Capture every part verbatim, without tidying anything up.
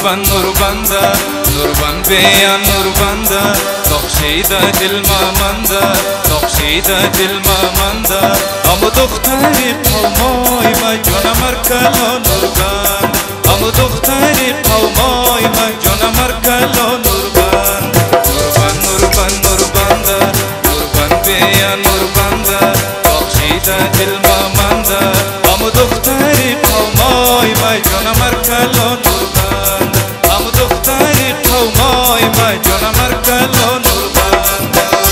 نوربان نوربانده نوربان بیان نوربانده نقشیده دل مامانده نقشیده دل مامانده اما دختری قومای ما جونم ارکلا نوربان اما دختری قومای ما جونم ارکلا نوربان نوربان نوربان نوربانده نوربان بیان نوربانده نقشیده دل مامانده اما دختری قومای ما جونم ارکلا نوربان اما دختری قومای ما جونم ارکلا نوربان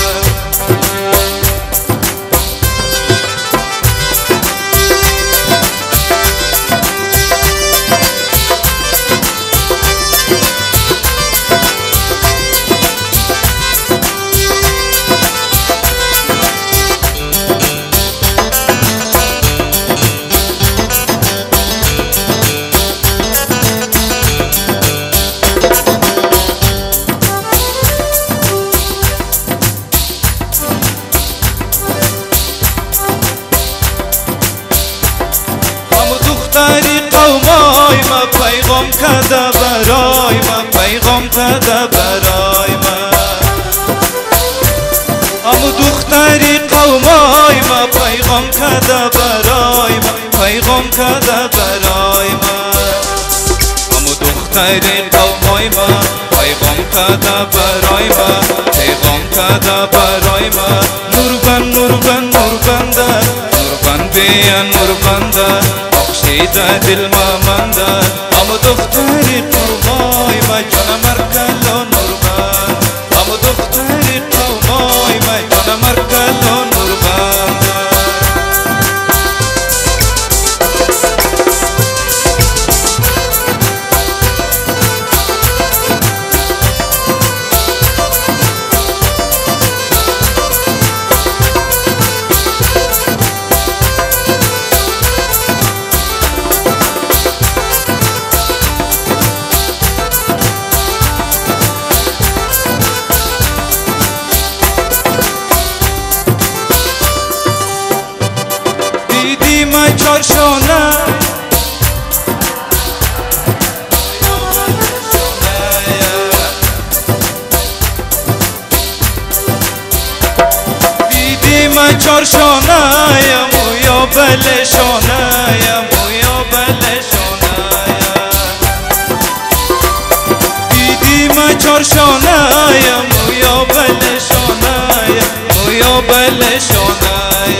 دختری قومای ما پیغام کده برای ما پیغام کده برای ما اما دختری قومای ما پیغام کده برای ما پیغام کده برای ما اما دختری قومای ما پیغام کده برای ما پیغام کده برای ما نوربان نوربان نوربانده نوربان بیان نوربانده نقشیده دل مامانده اما دختری قومای ما جونم ارکلا نوربان اما دختری قومای ما جونم ارکلا نوربان دیدی ما چارشانه دیدی ما چارشانه مویا بلشانه مویا بلشانه دیدی ما چارشانه مویا بلشانه مویا بلشانه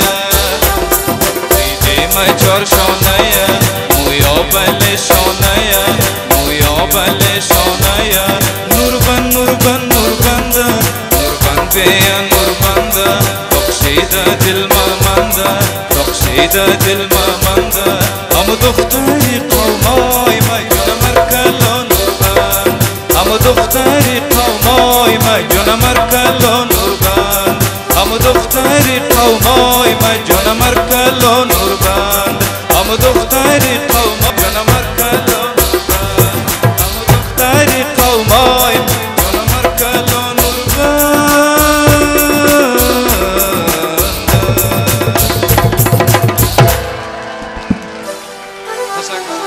ما چارشانه مویا بلشانه مویا بلشانه نوربان نوربان نوربانده نوربان بیان نوربانده نقشیده دل مامانده نقشیده دل مامانده اما دختری قومای ما جونم ارکلا نوربان اما دختری قومای ما جونم ارکلا نوربان اما دختری قومای ما جونم ارکلا نوربان اما دختری قومای جونم ارکلا نوربان اما دختری قومای جونم ارکلا نوربان